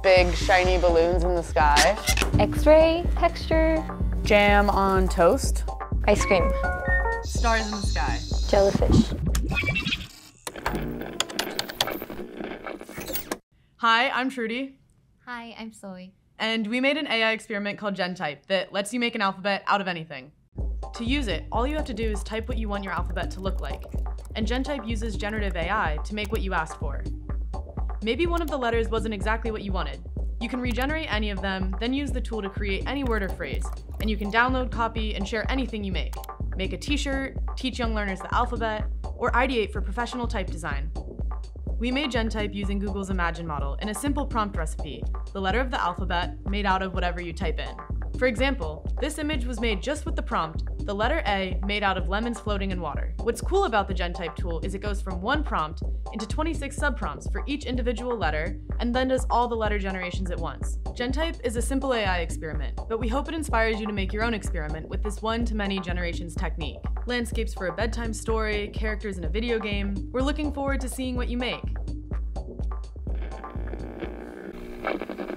big shiny balloons in the sky. X-ray texture. Jam on toast. Ice cream. Stars in the sky. Jellyfish. Hi, I'm Trudy. Hi, I'm Zoe. And we made an AI experiment called GenType that lets you make an alphabet out of anything. To use it, all you have to do is type what you want your alphabet to look like. And GenType uses generative AI to make what you asked for. Maybe one of the letters wasn't exactly what you wanted. You can regenerate any of them, then use the tool to create any word or phrase. And you can download, copy, and share anything you make. Make a t-shirt, teach young learners the alphabet, or ideate for professional type design. We made GenType using Google's Imagen model in a simple prompt recipe, the letter of the alphabet made out of whatever you type in. For example, this image was made just with the prompt, the letter A made out of lemons floating in water. What's cool about the GenType tool is it goes from one prompt into 26 subprompts for each individual letter, and then does all the letter generations at once. GenType is a simple AI experiment, but we hope it inspires you to make your own experiment with this one-to-many generations technique. Landscapes for a bedtime story, characters in a video game. We're looking forward to seeing what you make.